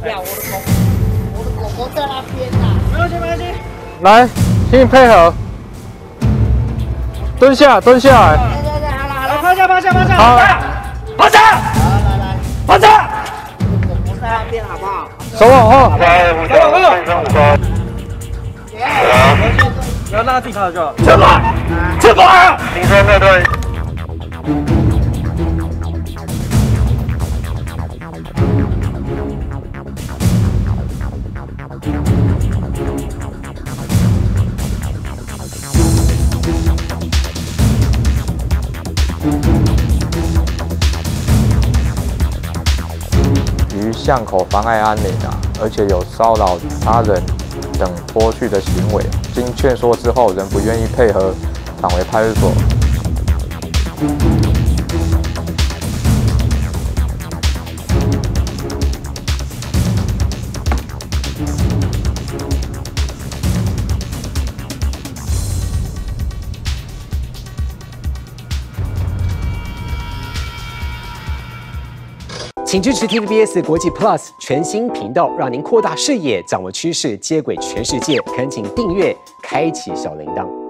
掉，我的狗狗在那边呐。 没关系，没关系。 来，请你配合，蹲下，蹲下来。 好了， 趴下，趴下，趴下。 好， 趴下， 来， 趴下。 狗狗在那边好不好？ 手往后。 手往后。不要让他自己趴着就好。前排，前排。 停车面对。 于巷口妨碍安宁而且有骚扰他人等脱序的行为，经劝说之后仍不愿意配合，返回派出所。 请支持 TVBS 国际 Plus 全新频道，让您扩大视野，掌握趋势，接轨全世界。恳请订阅，开启小铃铛。